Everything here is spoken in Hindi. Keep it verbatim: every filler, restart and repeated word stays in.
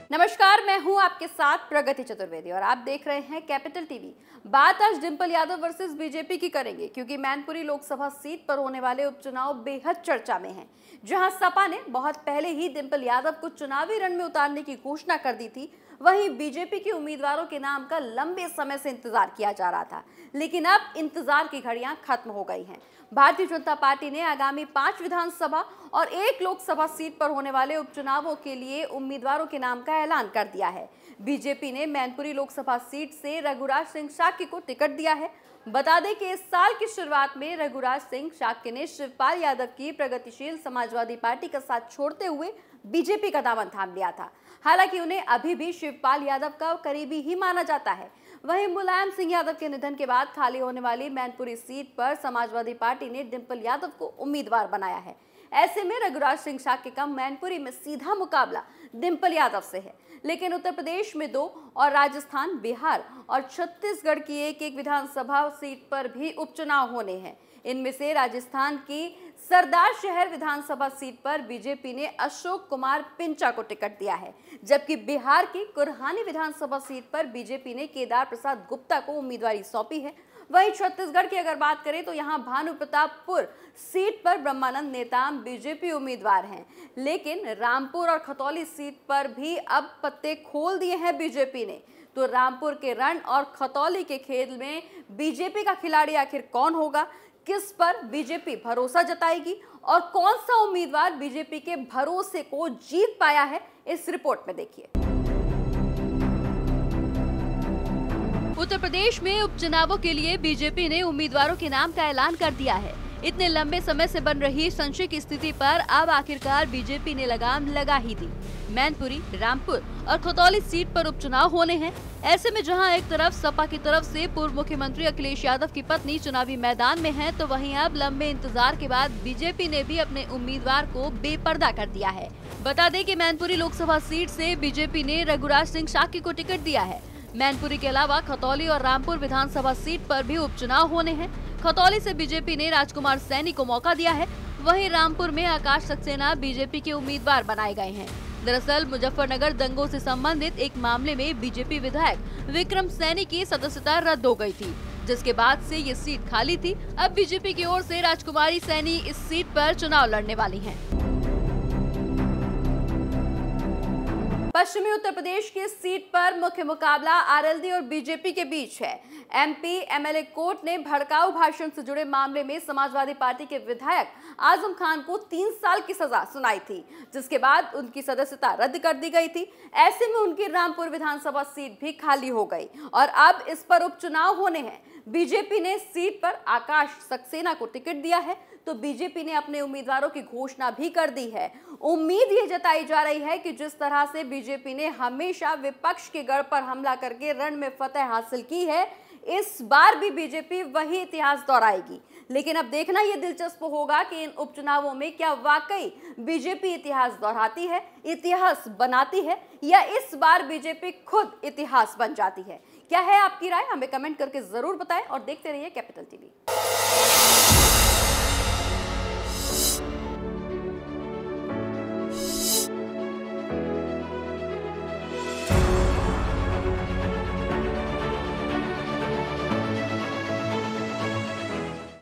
नमस्कार, मैं हूं आपके साथ प्रगति चतुर्वेदी और आप देख रहे हैं कैपिटल टीवी। बात आज डिंपल यादव वर्सेस बीजेपी की करेंगे, क्योंकि मैनपुरी लोकसभा सीट पर होने वाले उपचुनाव बेहद चर्चा में हैं। जहां सपा ने बहुत पहले ही डिंपल यादव को चुनावी रण में उतारने की घोषणा कर दी थी, वहीं बीजेपी के उम्मीदवारों के नाम का लंबे समय से इंतजार किया जा रहा था, लेकिन अब इंतजार की घड़ियां खत्म हो गई हैं। भारतीय जनता पार्टी ने आगामी पांच विधानसभा और एक लोकसभा सीट पर होने वाले उपचुनावों के लिए उम्मीदवारों के नाम का ऐलान कर दिया है। बीजेपी ने मैनपुरी लोकसभा सीट से रघुराज सिंह शाक्य को टिकट दिया है। बता दें कि इस साल की शुरुआत में रघुराज सिंह शाक्य ने शिवपाल यादव की प्रगतिशील समाजवादी पार्टी का साथ छोड़ते हुए बीजेपी का दामन थाम लिया था। हालांकि उन्हें अभी भी शिवपाल यादव का करीबी ही माना जाता है। वहीं मुलायम सिंह यादव के निधन के बाद खाली होने वाली मैनपुरी सीट पर समाजवादी पार्टी ने डिंपल यादव को उम्मीदवार बनाया है। ऐसे में रघुराज सिंह शाक्य का मैनपुरी में सीधा मुकाबला डिंपल यादव से है, लेकिन उत्तर प्रदेश में दो और राजस्थान, बिहार और छत्तीसगढ़ की एक एक विधानसभा सीट पर भी उपचुनाव होने हैं। इनमें से राजस्थान की सरदार शहर विधानसभा सीट पर बीजेपी ने अशोक कुमार पिंचा को टिकट दिया है, जबकि बिहार की कुरहानी विधानसभा सीट पर बीजेपी ने केदार प्रसाद गुप्ता को उम्मीदवारी सौंपी है। वहीं छत्तीसगढ़ की अगर बात करें तो यहां भानु प्रतापपुर सीट पर ब्रह्मानंद नेताम बीजेपी उम्मीदवार हैं, लेकिन रामपुर और खतौली सीट पर भी अब पत्ते खोल दिए हैं बीजेपी ने। तो रामपुर के रण और खतौली के खेल में बीजेपी का खिलाड़ी आखिर कौन होगा, किस पर बीजेपी भरोसा जताएगी और कौन सा उम्मीदवार बीजेपी के भरोसे को जीत पाया है, इस रिपोर्ट में देखिए। उत्तर प्रदेश में उपचुनावों के लिए बीजेपी ने उम्मीदवारों के नाम का ऐलान कर दिया है। इतने लंबे समय से बन रही संशय की स्थिति पर अब आखिरकार बीजेपी ने लगाम लगा ही दी। मैनपुरी, रामपुर और खतौली सीट पर उपचुनाव होने हैं। ऐसे में जहां एक तरफ सपा की तरफ से पूर्व मुख्यमंत्री अखिलेश यादव की पत्नी चुनावी मैदान में है, तो वहीं अब लंबे इंतजार के बाद बीजेपी ने भी अपने उम्मीदवार को बेपर्दा कर दिया है। बता दें कि मैनपुरी लोकसभा सीट से बीजेपी ने रघुराज सिंह शाक्य को टिकट दिया है। मैनपुरी के अलावा खतौली और रामपुर विधानसभा सीट पर भी उपचुनाव होने हैं। खतौली से बीजेपी ने राजकुमार सैनी को मौका दिया है। वहीं रामपुर में आकाश सक्सेना बीजेपी के उम्मीदवार बनाए गए हैं। दरअसल मुजफ्फरनगर दंगों से संबंधित एक मामले में बीजेपी विधायक विक्रम सैनी की सदस्यता रद्द हो गई थी, जिसके बाद से ये सीट खाली थी। अब बीजेपी की ओर से राजकुमारी सैनी इस सीट पर चुनाव लड़ने वाली हैं। पश्चिमी उत्तर प्रदेश की सीट पर मुख्य मुकाबला आरएलडी और बीजेपी के बीच है। एमपी एमएलए कोर्ट ने भड़काऊ भाषण से जुड़े मामले में समाजवादी पार्टी के विधायक आजम खान को तीन साल की सजा सुनाई थी, जिसके बाद उनकी सदस्यता रद्द कर दी गई थी। ऐसे में उनकी रामपुर विधानसभा सीट भी खाली हो गई और अब इस पर उपचुनाव होने हैं। बीजेपी ने सीट पर आकाश सक्सेना को टिकट दिया है, तो बीजेपी ने अपने उम्मीदवारों की घोषणा भी कर दी है। उम्मीद ये जताई जा रही है कि जिस तरह से बीजेपी ने हमेशा विपक्ष के गढ़ पर हमला करके रण में फतह हासिल की है, इस बार भी बीजेपी वही इतिहास दोहराएगी। लेकिन अब देखना यह दिलचस्प होगा कि इन उपचुनावों में क्या वाकई बीजेपी इतिहास दोहराती है, इतिहास बनाती है, या इस बार बीजेपी खुद इतिहास बन जाती है। क्या है आपकी राय? हमें कमेंट करके जरूर बताएं और देखते रहिए कैपिटल टीवी।